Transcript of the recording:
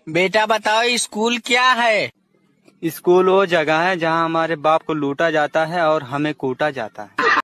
बेटा बताओ स्कूल क्या है? स्कूल वो जगह है जहाँ हमारे बाप को लूटा जाता है और हमें कूटा जाता है।